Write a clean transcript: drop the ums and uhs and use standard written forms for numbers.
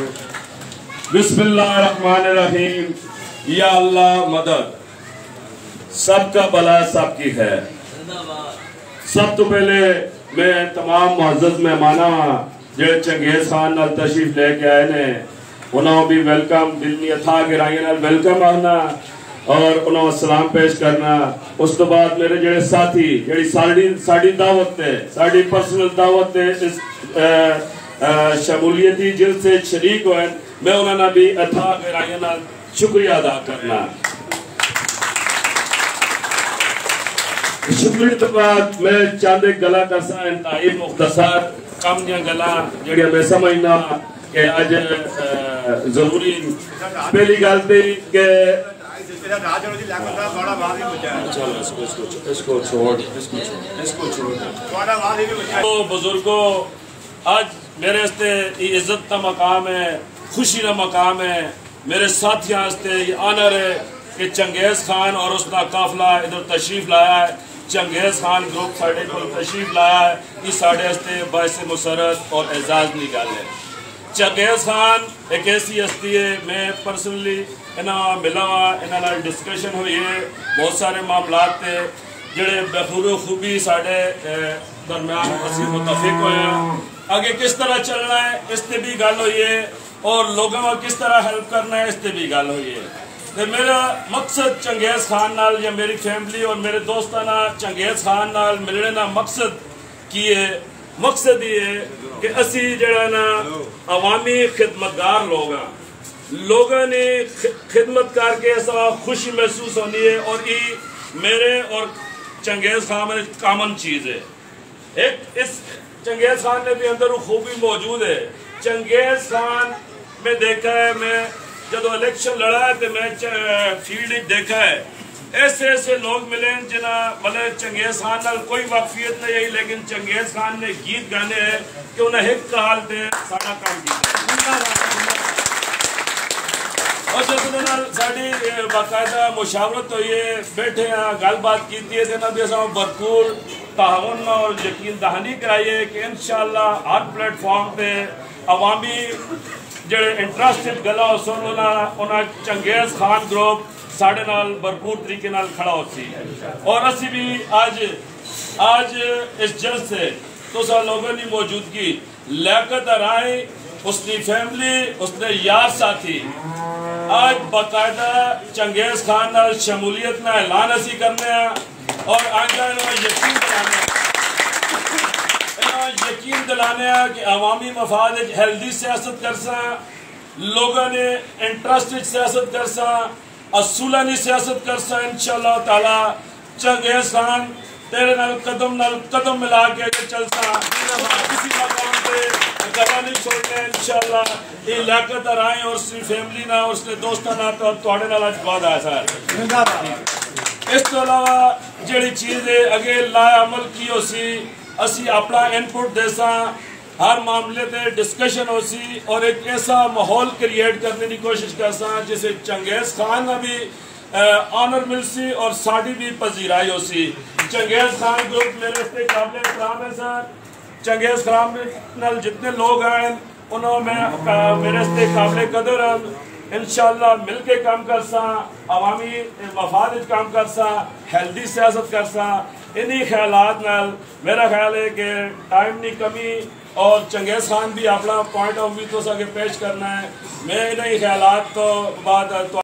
बिस्मिल्लाहिर्रहमानिर्रहीम। या अल्लाह मदद, सबका भला सबकी है। सब तो पहले मैं तमाम मुअज़्ज़ज़ मेहमाना जो चंगेज़ खान नाल तशरीफ लेके आए ने उन्होंने भी वेलकम दिल दी अथा गहराइयां नाल वेलकम आना और उन्होंने सलाम पेश करना। उस तो बाद मेरे जेड़े साथी जेड़ी साड़ी दावत है, साड़ी पर्सनल दावत है, इस शमूलियती जिल से शरीक हुए, मैं उन्होंने भी अथा गहराइयां नाल शुक्रिया अदा करना। शुक्रिया तो बाद मैं चांदे गला करसा इंतहाई मुख्तसर कम दियां गला जेड़ियां मैं समझना कि आज जरूरी पहली गल ते के तो बुजुर्गों, आज मेरे हस्ते इज्जत का मकाम है, खुशी का मकाम है। मेरे साथियों हस्ते ये आनर है कि चंगेज़ खान और उसका काफिला इधर तशरीफ लाया है। चंगेज़ खान ग्रुप साढ़े को तशरीफ लाया है, ये साढ़े हस्ते बाइस मुसरत और एजाज की गल है। चंगेज़ खान एक ऐसी हस्ती है, मैं पर्सनली इन्हें मिला वा, इन्होंने डिस्कशन हुई है, बहुत सारे मामला थे जोड़े बखूबी खूबी साढ़े दरम्यान असी मुतफिक हुए। आगे किस तरह चलना है इस पर भी गल हुई है और लोगों को किस तरह हेल्प करना है इस पर भी गल हुई है। तो मेरा मकसद चंगेज़ खान नाल या मेरी फैमिली और मेरे दोस्ताना चंगेज़ खान नाल मिलने का मकसद की है। मकसद ये है कि असी जड़ा ना अवामी खिदमतगार लोगों ने खिदमत करके ऐसा खुशी महसूस होनी है और ये मेरे और चंगेज़ खान में कॉमन चीज़ है। एक इस चंगेज़ खान ने भी अंदर खूबी मौजूद है। चंगेज़ खान में देखा है, मैं जब इलेक्शन लड़ा है तो मैं फील्ड देखा है, ऐसे ऐसे लोग मिले जिन्हें मतलब चंगेज़ खान नाल कोई वाकफियत नहीं है, लेकिन चंगेज़ खान ने गीत गाने हैं कि उन्हें एक काल दे सारा काम किया और जब साड़ी बाकायदा मुशावरत हुई है, बैठे हैं गलबात की भी असा भरपूर ताउन और यकीन दहानी कराई है कि इंशाअल्लाह हर प्लेटफॉर्म पे अवामी जेड़े इंटरस्टेड गला उन्हें चंगेज़ खान ग्रुप साढ़े नाल भरपूर तरीके नाल खड़ा होती है। और असी भी आज इस जल्द से तो लोगों की मौजूदगी लियाकत राय उसकी फैमिली उसने यार साथी आज बाकायदा चंगेज़ खान नाल शमूलियत ना ऐलान असी करने और आइंदा यकीन दिलाने कि अवामी मफाद हेल्दी सियासत करसा, लोगों ने इंटरस्टेड सियासत करसा, असूलानी सियासत करसा। इंशाअल्लाह ताला चंगेज़ खान तेरे नाल कदम मिला के चलसा, किसी मकाम पे गला नहीं छोड़ने। इंशाअल्लाह ये लियाकत राय और उसकी फैमिली ना और उसके दोस्तों ना तो तुहाडे नाल अज बाद आया सर। इस तो अलावा जिहड़ी चीज़ है अगे लाअमल की होसी, असी अपना इनपुट देसा, हर मामले पे डिस्कशन होसी और एक ऐसा माहौल क्रिएट करने की कोशिश करसा जिसे चंगेज़ खान का भी ऑनर मिलसी और साड़ी भी पजीराई होसी। चंगेज़ खान ग्रुप मेरे से काबिल एहतराम है सर। चंगेज़ खान नाल जितने लोग हैं उन्होंने मेरे से काबिल कदर इंशाअल्लाह मिल के काम करसा, अवामी मफाद काम करसा, हेल्दी सियासत करसा। इन्हीं ख्यालात नाल मेरा ख्याल है कि टाइम की कमी और चंगेज़ खान भी अपना पॉइंट ऑफ व्यू तो पेश करना है। मैं इन्हीं ख्यालात तो बाद